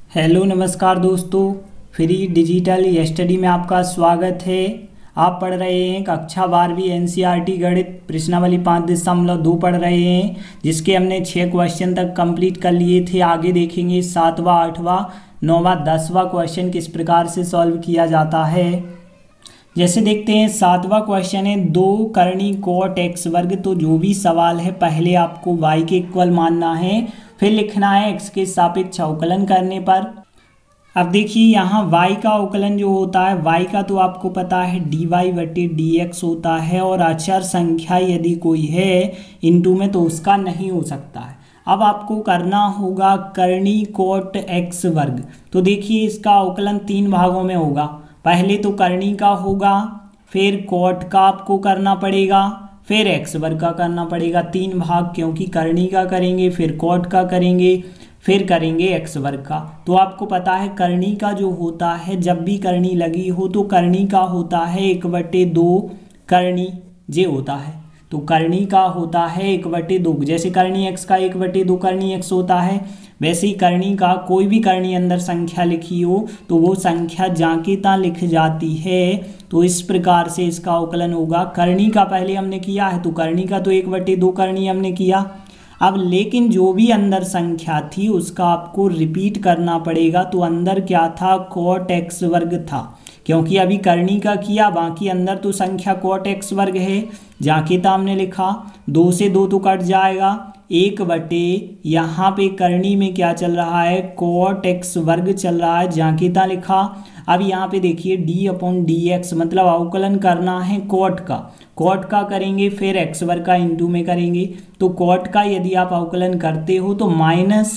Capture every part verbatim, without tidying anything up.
Hello नमस्कार दोस्तों, free digital study में आपका स्वागत है। आप पढ़ रहे हैं कक्षा बारहवीं एनसीईआरटी गणित प्रश्नावली पाँच दशमलव दो पढ़ रहे हैं, जिसके हमने छः क्वेश्चन तक कंप्लीट कर लिए थे। आगे देखेंगे सातवां आठवां नौवां दसवां क्वेश्चन किस प्रकार से सॉल्व किया जाता है। जैसे देखते हैं सातवां क्वेश्चन है दो करनी कोट एक्स वर्ग। तो जो भी सवाल है पहले आपको वाई के इक्वल मानना है, फिर लिखना है एक्स के सापेक्ष अवकलन करने पर। अब देखिए यहाँ y का अवकलन जो होता है, y का तो आपको पता है डी वाई बटे डी एक्स होता है, और अचर संख्या यदि कोई है इनटू में तो उसका नहीं हो सकता है। अब आपको करना होगा करनी कोट एक्स वर्ग। तो देखिए इसका अवकलन तीन भागों में होगा। पहले तो करनी का होगा, फिर कोट का आपको करना पड़ेगा, फिर एक्स वर्ग का करना पड़ेगा। तीन भाग, क्योंकि करनी का करेंगे, फिर कोट का करेंगे, फिर करेंगे एक्स वर्ग का। तो आपको पता है करनी का जो होता है, जब भी करनी लगी हो तो करनी का होता है एक बटे दो करनी जे होता है। तो करनी का होता है एक बटे दो, जैसे करनी एक्स का एक बटे दो करनी एक्स होता है, वैसे ही करनी का कोई भी करनी अंदर संख्या लिखी हो तो वो संख्या जांकेता लिख जाती है। तो इस प्रकार से इसका अवकलन होगा। करनी का पहले हमने किया है, तो करनी का तो एक बटे दो करनी हमने किया। अब लेकिन जो भी अंदर संख्या थी उसका आपको रिपीट करना पड़ेगा। तो अंदर क्या था, कोट एक्स वर्ग था, क्योंकि अभी करनी का किया, बाकी अंदर तो संख्या कोट एक्स वर्ग है। जांकेता हमने लिखा, दो से दो तो कट जाएगा, एक बटे यहाँ पे करनी में क्या चल रहा है, कोट एक्स वर्ग चल रहा है, जांकेता लिखा। अब यहाँ पे देखिए डी अपॉन डी एक्स, मतलब अवकलन करना है कोट का। कोट का करेंगे फिर एक्स वर्ग का इंटू में करेंगे। तो कोट का यदि आप अवकलन करते हो तो माइनस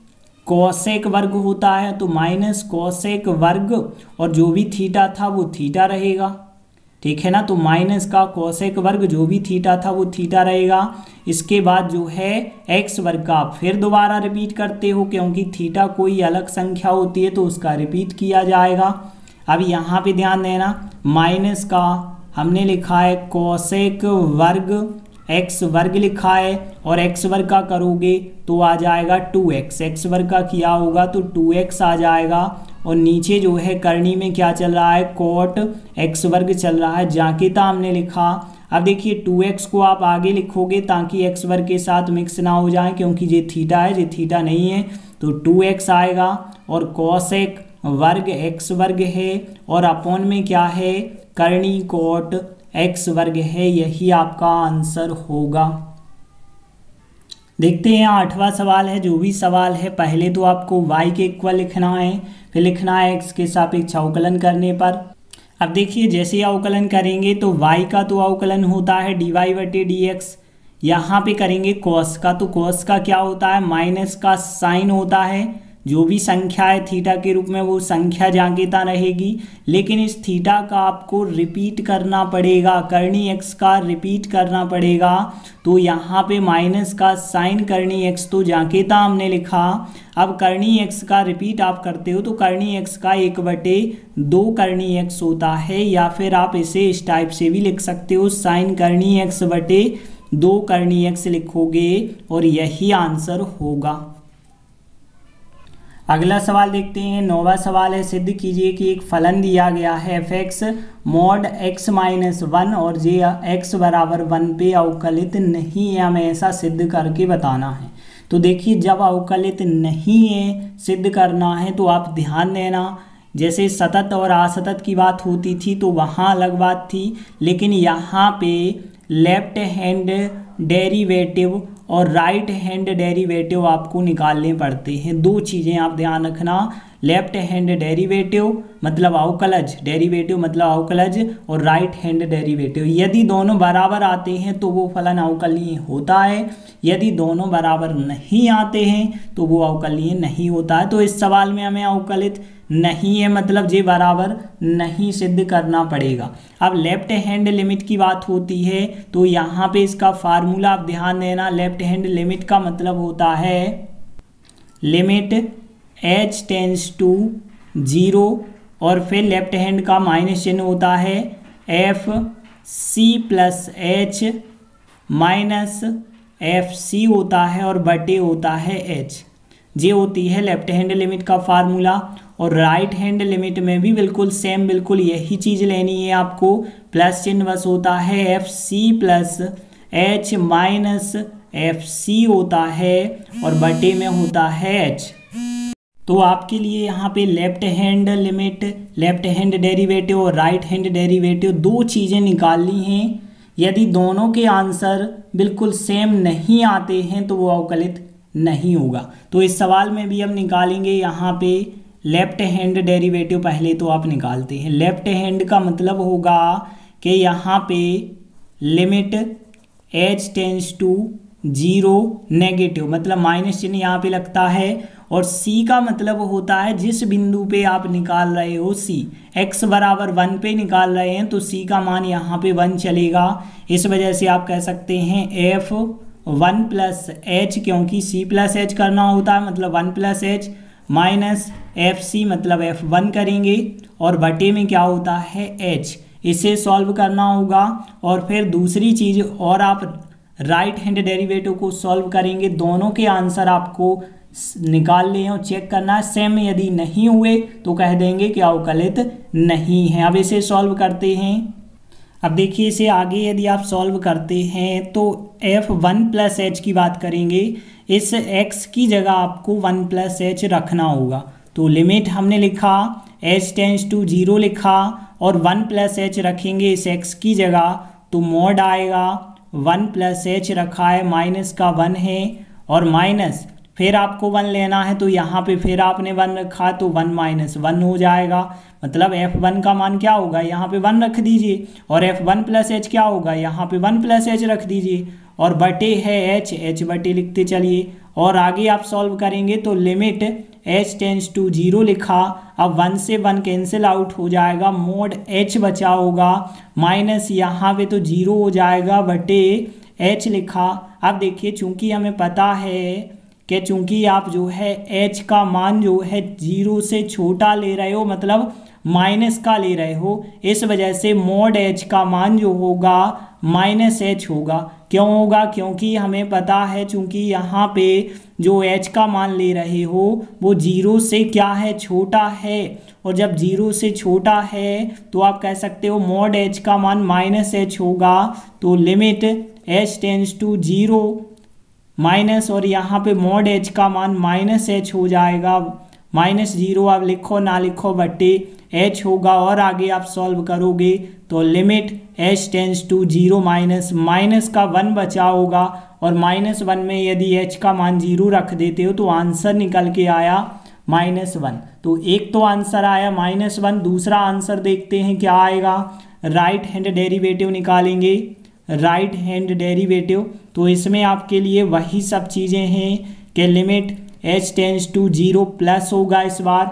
कोसेक वर्ग होता है, तो माइनस कोसेक वर्ग, और जो भी थीटा था वो थीटा रहेगा, ठीक है ना। तो माइनस का कोसेक वर्ग, जो भी थीटा था वो थीटा रहेगा। इसके बाद जो है एक्स वर्ग का आप फिर दोबारा रिपीट करते हो, क्योंकि थीटा कोई अलग संख्या होती है तो उसका रिपीट किया जाएगा। अब यहाँ पे ध्यान देना, माइनस का हमने लिखा है कोसेक वर्ग, एक्स वर्ग लिखा है, और एक्स वर्ग का करोगे तो आ जाएगा टू एक्स। एक्स वर्ग का किया होगा तो टू एक्स आ जाएगा, और नीचे जो है करनी में क्या चल रहा है, कोट एक्स वर्ग चल रहा है, जांकेता हमने लिखा। अब देखिए टू एक्स को आप आगे लिखोगे ताकि एक्स वर्ग के साथ मिक्स ना हो जाए, क्योंकि ये थीटा है, ये थीटा नहीं है। तो टू एक्स आएगा, और कोसेक वर्ग एक्स वर्ग है, और अपॉन में क्या है, करनी कोट एक्स वर्ग है। यही आपका आंसर होगा। देखते हैं आठवां सवाल है। जो भी सवाल है पहले तो आपको y के इक्वल लिखना है, फिर लिखना है x के सापेक्ष अवकलन करने पर। अब देखिए जैसे अवकलन करेंगे तो y का तो अवकलन होता है डी वाई बटे डी एक्स। यहाँ पे करेंगे cos का, तो cos का क्या होता है, माइनस का साइन होता है। जो भी संख्या है थीटा के रूप में वो संख्या जांकेता रहेगी, लेकिन इस थीटा का आपको रिपीट करना पड़ेगा, करनी एक्स का रिपीट करना पड़ेगा। तो यहाँ पे माइनस का साइन करनी एक्स तो जांकेता हमने लिखा। अब करनी एक्स का रिपीट आप करते हो तो करनी एक्स का एक बटे दो करनी एक्स होता है, या फिर आप इसे इस टाइप से भी लिख सकते हो, साइन करनी एक्स बटे दो करनी एक्स लिखोगे, और यही आंसर होगा। अगला सवाल देखते हैं। नौवां सवाल है, सिद्ध कीजिए कि एक फलन दिया गया है F X mod X minus one और जे एक्स बराबर वन पे अवकलित नहीं है। हमें ऐसा सिद्ध करके बताना है। तो देखिए जब अवकलित नहीं है सिद्ध करना है तो आप ध्यान देना, जैसे सतत और असतत की बात होती थी तो वहाँ अलग बात थी, लेकिन यहाँ पे लेफ्ट हैंड डेरिवेटिव और राइट हैंड डेरिवेटिव आपको निकालने पड़ते हैं। दो चीज़ें आप ध्यान रखना, लेफ्ट हैंड डेरिवेटिव मतलब अवकलज, डेरिवेटिव मतलब अवकलज, और राइट हैंड डेरिवेटिव। यदि दोनों बराबर आते हैं तो वो फलन अवकलनीय होता है, यदि दोनों बराबर नहीं आते हैं तो वो अवकलनीय नहीं होता है। तो इस सवाल में हमें अवकलित नहीं है मतलब जे बराबर नहीं सिद्ध करना पड़ेगा। अब लेफ्ट हैंड लिमिट की बात होती है तो यहाँ पे इसका फार्मूला आप ध्यान देना। लेफ्ट हैंड लिमिट का मतलब होता है limit H tends to zero, और फिर लेफ्ट हैंड का माइनस चिन्ह होता है एफ सी plus H minus F C होता है, और बटे होता है एच। ये होती है लेफ्ट हैंड लिमिट का फार्मूला। और राइट हैंड लिमिट में भी बिल्कुल सेम बिल्कुल यही चीज़ लेनी है आपको। प्लस चिन्ह बस होता है एफ सी plus H minus F C होता है और बटे में होता है एच। तो आपके लिए यहाँ पे left hand limit, left hand derivative और राइट हैंड डेरिवेटिव दो चीज़ें निकालनी हैं। यदि दोनों के आंसर बिल्कुल सेम नहीं आते हैं तो वो अवकलित नहीं होगा। तो इस सवाल में भी हम निकालेंगे यहाँ पे लेफ्ट हैंड डेरिवेटिव। पहले तो आप निकालते हैं। लेफ्ट हैंड का मतलब होगा कि यहाँ पे limit H tends to zero negative, मतलब माइनस चिन्ह यहाँ पे लगता है। और सी का मतलब होता है जिस बिंदु पे आप निकाल रहे हो सी, एक्स बराबर वन पे निकाल रहे हैं तो सी का मान यहाँ पे वन चलेगा। इस वजह से आप कह सकते हैं एफ वन प्लस एच, क्योंकि सी प्लस एच करना होता है मतलब one plus H minus F C मतलब एफ वन करेंगे और बटे में क्या होता है एच। इसे सॉल्व करना होगा। और फिर दूसरी चीज़ और आप राइट हैंड डेरिवेटिव को सॉल्व करेंगे। दोनों के आंसर आपको निकाल लें और चेक करना है सेम। यदि नहीं हुए तो कह देंगे कि अवकलित नहीं है। अब इसे सॉल्व करते हैं। अब देखिए इसे आगे यदि आप सॉल्व करते हैं तो एफ वन प्लस एच की बात करेंगे। इस एक्स की जगह आपको वन प्लस एच रखना होगा। तो लिमिट हमने लिखा, एच टेंस टू जीरो लिखा और वन प्लस एच रखेंगे इस एक्स की जगह तो मॉड आएगा। वन प्लस एच रखा है, माइनस का वन है और माइनस फिर आपको वन लेना है तो यहाँ पे फिर आपने वन रखा तो वन माइनस वन हो जाएगा। मतलब एफ वन का मान क्या होगा, यहाँ पे वन रख दीजिए। और एफ वन प्लस एच क्या होगा, यहाँ पे वन प्लस एच रख दीजिए। और बटे है एच, एच बटे लिखते चलिए। और आगे आप सॉल्व करेंगे तो limit H tends to zero लिखा। अब वन से वन कैंसिल आउट हो जाएगा, मोड एच बचा होगा, माइनस यहाँ पे तो जीरो हो जाएगा बटे एच लिखा। अब देखिए चूंकि हमें पता है कि चूंकि आप जो है h का मान जो है जीरो से छोटा ले रहे हो, मतलब माइनस का ले रहे हो, इस वजह से मोड h का मान जो होगा माइनस एच होगा। क्यों होगा, क्योंकि हमें पता है चूंकि यहाँ पे जो h का मान ले रहे हो वो जीरो से क्या है, छोटा है। और जब जीरो से छोटा है तो आप कह सकते हो मोड h का मान माइनस एच होगा। तो limit h tends to zero minus और यहाँ पे मोड एच का मान माइनस एच हो जाएगा। माइनस जीरो आप लिखो ना लिखो बटे एच होगा। और आगे आप सॉल्व करोगे तो limit H tends to zero minus minus का वन बचा होगा। और माइनस वन में यदि एच का मान जीरो रख देते हो तो आंसर निकल के आया माइनस वन। तो एक तो आंसर आया माइनस वन। दूसरा आंसर देखते हैं क्या आएगा। राइट हैंड डेरिवेटिव निकालेंगे, राइट हैंड डेरिवेटिव। तो इसमें आपके लिए वही सब चीज़ें हैं कि limit H tends to zero plus होगा इस बार,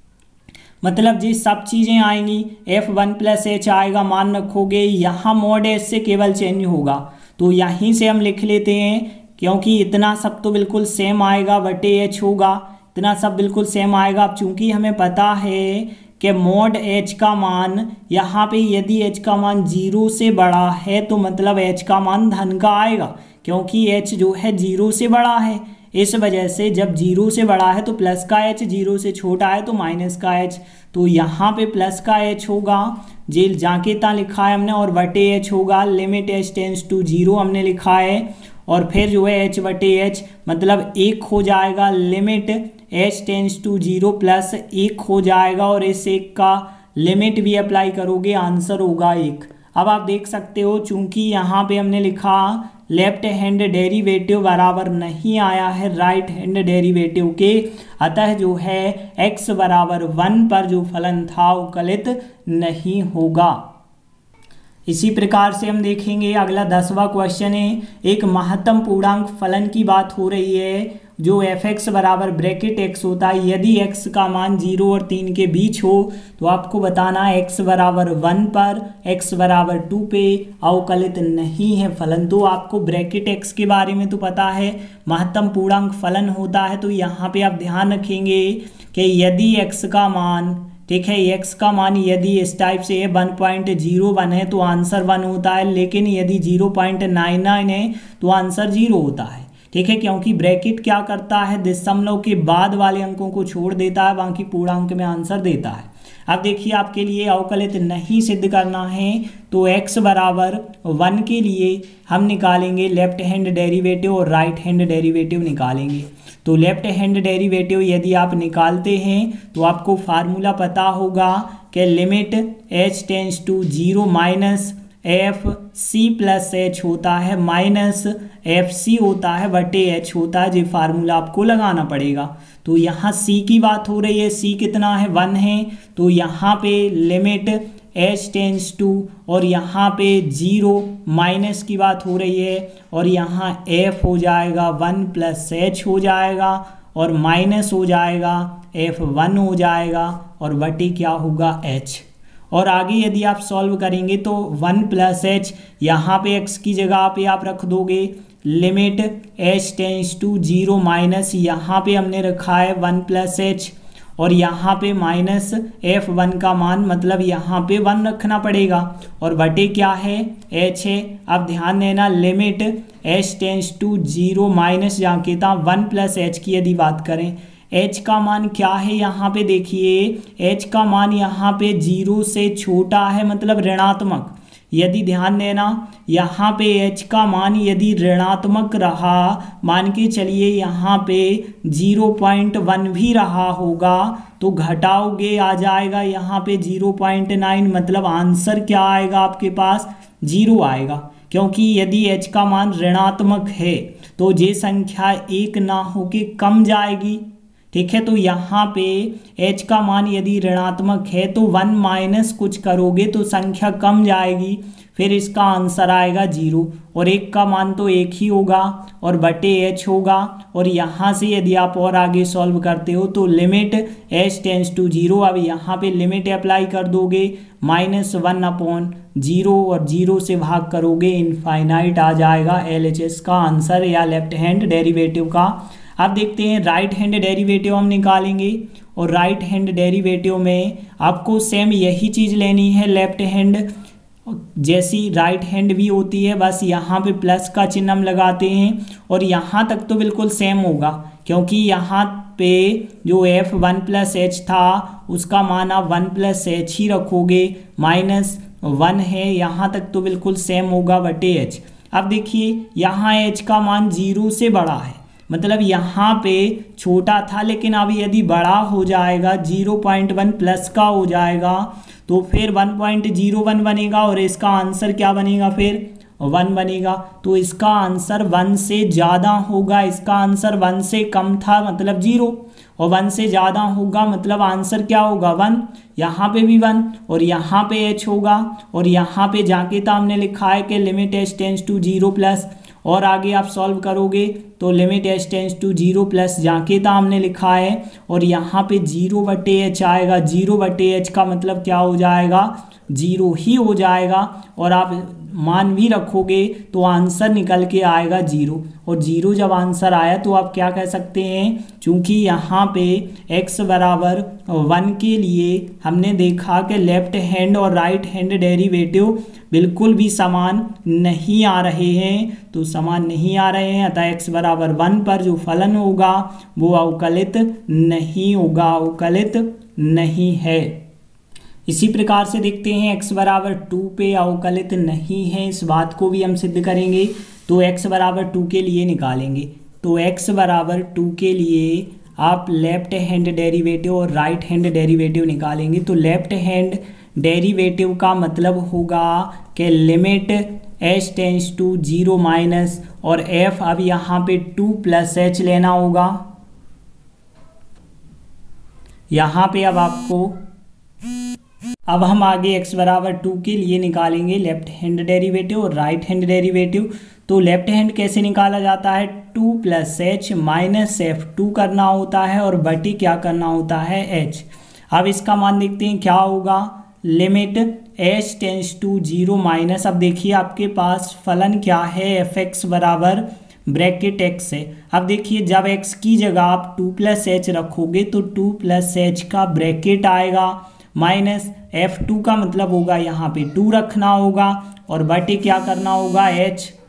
मतलब जी सब चीज़ें आएंगी। एफ वन प्लस एच आएगा, मान रखोगे। यहाँ मोड एच से केवल चेंज होगा तो यहीं से हम लिख लेते हैं, क्योंकि इतना सब तो बिल्कुल सेम आएगा बटे एच होगा, इतना सब बिल्कुल सेम आएगा। अब चूँकि हमें पता है कि मोड एच का मान यहाँ पे यदि एच का मान जीरो से बड़ा है तो मतलब एच का मान धन का आएगा, क्योंकि एच जो है जीरो से बड़ा है। इस वजह से जब जीरो से बड़ा है तो प्लस का एच, जीरो से छोटा है तो माइनस का एच। तो यहाँ पे प्लस का एच होगा, जेल जाके ता लिखा है हमने, और बटे एच होगा। Limit H tends to zero हमने लिखा है और फिर जो है एच बटे एच मतलब एक हो जाएगा। Limit H tends to zero plus एक हो जाएगा और इस एक का लिमिट भी अप्लाई करोगे, आंसर होगा एक। अब आप देख सकते हो चूंकि यहाँ पे हमने लिखा लेफ्ट हैंड डेरिवेटिव बराबर नहीं आया है राइट हैंड डेरिवेटिव के, अतः जो है x बराबर वन पर जो फलन था वो गलत नहीं होगा। इसी प्रकार से हम देखेंगे अगला दसवां क्वेश्चन है। एक महत्तम पूर्णांक फलन की बात हो रही है जो एफ एक्स बराबर ब्रैकेट एक्स होता है। यदि एक्स का मान जीरो और तीन के बीच हो तो आपको बताना है एक्स बराबर वन पर, एक्स बराबर टू पे अवकलित नहीं है फलन। तो आपको ब्रैकेट एक्स के बारे में तो पता है, महत्तम पूर्णांक फलन होता है। तो यहाँ पे आप ध्यान रखेंगे कि यदि एक्स का मान, ठीक है, एक्स का मान यदि इस टाइप से वन पॉइंट जीरो वन है तो आंसर वन होता है, लेकिन यदि जीरो पॉइंट नाइन नाइन है तो आंसर जीरो होता है। ठीक है, क्योंकि ब्रैकेट क्या करता है, दशमलव के बाद वाले अंकों को छोड़ देता है, बाकी पूर्णांक में आंसर देता है। अब देखिए आपके लिए अवकलित नहीं सिद्ध करना है तो x बराबर वन के लिए हम निकालेंगे लेफ्ट हैंड डेरिवेटिव और राइट हैंड डेरिवेटिव निकालेंगे। तो लेफ्ट हैंड डेरिवेटिव यदि आप निकालते हैं तो आपको फार्मूला पता होगा कि limit h tends to zero minus F C plus h होता है माइनस एफ सी होता है बटे एच होता है। ये फार्मूला आपको लगाना पड़ेगा। तो यहाँ सी की बात हो रही है, सी कितना है, वन है, तो यहाँ पे लिमिट एच टेंस टू और यहाँ पे जीरो माइनस की बात हो रही है और यहाँ एफ हो जाएगा वन प्लस एच हो जाएगा और माइनस हो जाएगा एफ वन हो जाएगा और बटे क्या होगा एच। और आगे यदि आप सॉल्व करेंगे तो वन प्लस एच यहाँ पे x की जगह पे आप रख दोगे limit h tends to zero minus यहाँ पे हमने रखा है वन प्लस एच और यहाँ पे माइनस एफ वन का मान मतलब यहाँ पे वन रखना पड़ेगा और बटे क्या है h है। अब ध्यान देना limit h tends to zero minus जहाँ के था वन प्लस एच की यदि बात करें h का मान क्या है, यहाँ पे देखिए h का मान यहाँ पे जीरो से छोटा है मतलब ऋणात्मक। यदि ध्यान देना यहाँ पे h का मान यदि ऋणात्मक रहा, मान के चलिए यहाँ पे जीरो पॉइंट वन भी रहा होगा तो घटाओगे आ जाएगा यहाँ पे जीरो पॉइंट नाइन, मतलब आंसर क्या आएगा आपके पास जीरो आएगा। क्योंकि यदि h का मान ऋणात्मक है तो ये संख्या एक ना होके कम जाएगी। ठीक है, तो यहाँ पे h का मान यदि ऋणात्मक है तो वन माइनस कुछ करोगे तो संख्या कम जाएगी, फिर इसका आंसर आएगा जीरो और एक का मान तो एक ही होगा और बटे h होगा। और यहाँ से यदि आप और आगे सॉल्व करते हो तो limit h tends to zero, अब यहाँ पे लिमिट अप्लाई कर दोगे माइनस वन अपॉन जीरो और जीरो से भाग करोगे इनफाइनाइट आ जाएगा एल एच एस का आंसर या लेफ्ट हैंड डेरिवेटिव का। अब देखते हैं राइट हैंड डेरिवेटिव हम निकालेंगे और राइट हैंड डेरिवेटिव में आपको सेम यही चीज़ लेनी है, लेफ्ट हैंड जैसी राइट हैंड भी होती है, बस यहाँ पे प्लस का चिन्ह हम लगाते हैं और यहाँ तक तो बिल्कुल सेम होगा क्योंकि यहाँ पे जो एफ वन प्लस एच था उसका मान आप वन प्लस एच ही रखोगे, माइनस वन है, यहाँ तक तो बिल्कुल सेम होगा बटे एच। अब देखिए यहाँ एच का मान जीरो से बड़ा है, मतलब यहाँ पे छोटा था लेकिन अब यदि बड़ा हो जाएगा जीरो पॉइंट वन प्लस का हो जाएगा तो फिर वन पॉइंट जीरो वन बनेगा और इसका आंसर क्या बनेगा, फिर वन बनेगा। तो इसका आंसर वन से ज़्यादा होगा, इसका आंसर वन से कम था मतलब जीरो और वन से ज़्यादा होगा मतलब आंसर क्या होगा वन, यहाँ पे भी वन और यहाँ पे एच होगा और यहाँ पे जाके तो हमने लिखा है कि limit H tends to zero plus, और आगे आप सॉल्व करोगे तो limit H tends to zero plus जाके था हमने लिखा है और यहाँ पे जीरो बटे एच आएगा, जीरो बटे एच का मतलब क्या हो जाएगा जीरो ही हो जाएगा और आप मान भी रखोगे तो आंसर निकल के आएगा जीरो। और जीरो जब आंसर आया तो आप क्या कह सकते हैं, चूंकि यहाँ पे x बराबर वन के लिए हमने देखा कि लेफ्ट हैंड और राइट हैंड डेरिवेटिव बिल्कुल भी समान नहीं आ रहे हैं, तो समान नहीं आ रहे हैं अतः x बराबर वन पर जो फलन होगा वो अवकलित नहीं होगा, अवकलित नहीं है। इसी प्रकार से देखते हैं x बराबर टू पे अवकलित नहीं है, इस बात को भी हम सिद्ध करेंगे। तो x बराबर टू के लिए निकालेंगे तो x बराबर टू के लिए आप लेफ्ट हैंड डेरिवेटिव और राइट हैंड डेरिवेटिव निकालेंगे। तो लेफ्ट हैंड डेरिवेटिव का मतलब होगा कि limit h tends to zero minus और f अब यहाँ पे टू प्लस एच लेना होगा। यहाँ पे अब आपको अब हम आगे x बराबर टू के लिए निकालेंगे लेफ्ट हैंड डेरिवेटिव और राइट हैंड डेरिवेटिव। तो लेफ्ट हैंड कैसे निकाला जाता है, two plus H minus f two करना होता है और बटी क्या करना होता है h। अब इसका मान देखते हैं क्या होगा, limit h tends to zero minus, अब देखिए आपके पास फलन क्या है एफ एक्स बराबर ब्रैकेट x है। अब देखिए जब x की जगह आप टू प्लस एच रखोगे तो टू प्लस एच का ब्रैकेट आएगा माइनस एफ टू का मतलब होगा यहाँ पे टू रखना होगा और बटे क्या करना होगा h।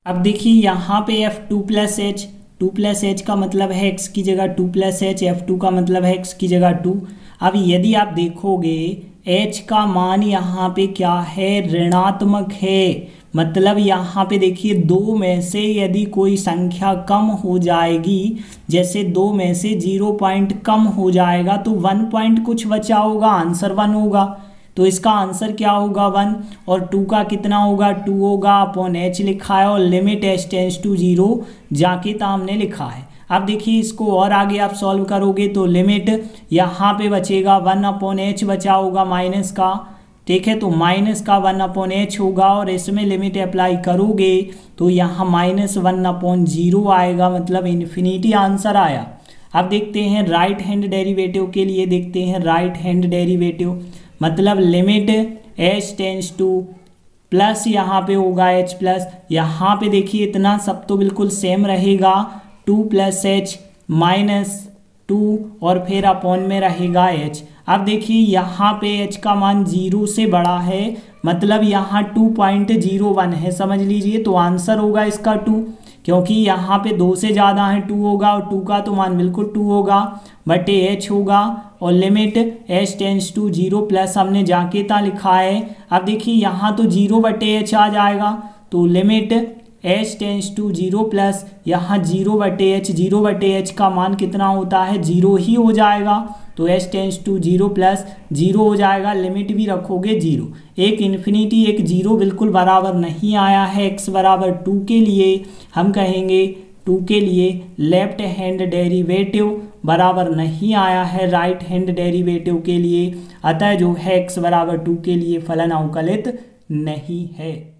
अब देखिए यहाँ पे f two plus h, two plus h का मतलब है एक्स की जगह two plus h, f two का मतलब है एक्स की जगह टू। अब यदि आप देखोगे एच का मान यहाँ पे क्या है, ऋणात्मक है, मतलब यहाँ पे देखिए दो में से यदि कोई संख्या कम हो जाएगी, जैसे दो में से जीरो पॉइंट कम हो जाएगा तो वन पॉइंट कुछ बचा होगा, आंसर वन होगा। तो इसका आंसर क्या होगा वन, और टू का कितना होगा, टू होगा अपॉन एच लिखा है और limit H tends to zero जाके तो हमने लिखा है। अब देखिए इसको और आगे आप सॉल्व करोगे तो लिमिट यहाँ पे बचेगा वन अपॉन एच बचा होगा माइनस का, ठीक है, तो माइनस का वन अपॉन एच होगा और इसमें लिमिट अप्लाई करोगे तो यहाँ माइनस वन अपॉन जीरो आएगा, मतलब इन्फिनिटी आंसर आया। अब देखते हैं राइट हैंड डेरिवेटिव के लिए, देखते हैं राइट हैंड डेरिवेटिव, मतलब limit H tends to plus यहाँ पे होगा एच प्लस, यहाँ पे देखिए इतना सब तो बिल्कुल सेम रहेगा, two plus H minus two और फिर अपॉन में रहेगा एच। अब देखिए यहाँ पे एच का मान जीरो से बड़ा है, मतलब यहाँ टू पॉइंट जीरो वन है समझ लीजिए, तो आंसर होगा इसका टू, क्योंकि यहाँ पे दो से ज़्यादा है टू होगा और टू का तो मान बिल्कुल टू होगा बटे एच होगा और limit H tends to zero plus हमने जाके ता लिखा है। अब देखिए यहाँ तो जीरो बटे एच आ जाएगा, तो limit H tends to zero plus यहाँ जीरो बटे एच, जीरो बटे एच का मान कितना होता है, जीरो ही हो जाएगा, तो h tends to zero plus zero हो जाएगा, लिमिट भी रखोगे जीरो। एक इन्फिनिटी एक जीरो बिल्कुल बराबर नहीं आया है, एक्स बराबर टू के लिए हम कहेंगे टू के लिए लेफ्ट हैंड डेरिवेटिव बराबर नहीं आया है राइट हैंड डेरिवेटिव के लिए, अतः जो है एक्स बराबर टू के लिए फलन अवकलित नहीं है।